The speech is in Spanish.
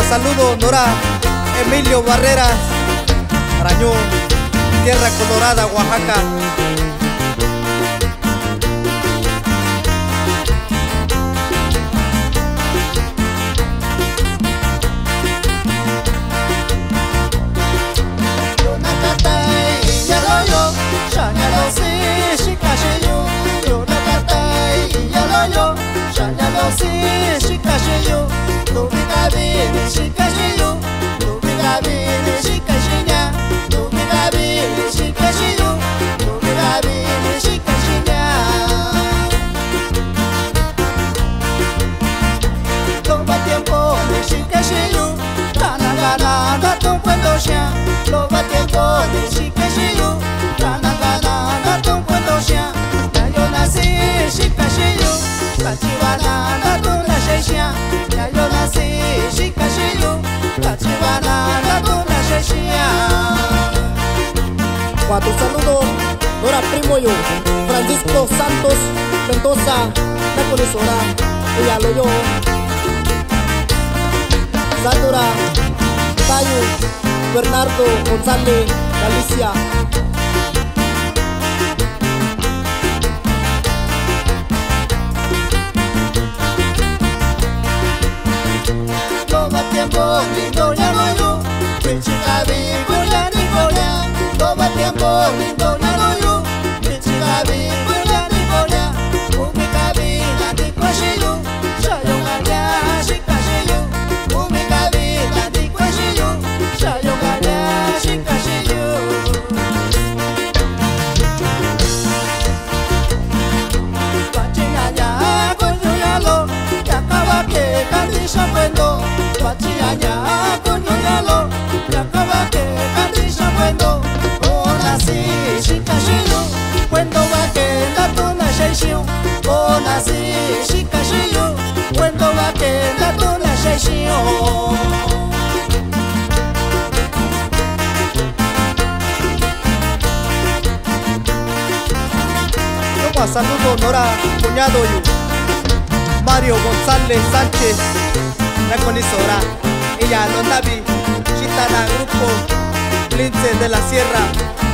saludo Nora Emilio Barreras, Arañón, Tierra Colorada, Oaxaca. Tu saludo, Nora Primo yo, Francisco Santos Mendoza, la colisora, ella lo yo. Sandra, Tayo, Bernardo González, Galicia. Toma tiempo, lindo ya no yo, pinchica vivo ya ni goya. Toma tiempo, lindo ya no yo, pinchica vivo ya ni goya. Umi kabila ni kwashiyo, shayo gaya shikashiyo. Umi kabila ni kwashiyo, shayo gaya shikashiyo. Pachiñaña coño yalo, yakaba que candisha pendo. Pachiñaña coño yalo, yakaba que candisha pendo. Cuando va que la tona sheshiu, ona si shikashiyu. Cuando va que la tona sheshiu. Yo más saludo Nora cuñado yo, Mario González Sánchez, la colisora, ella no navi, chitana grupo, Lince de la Sierra.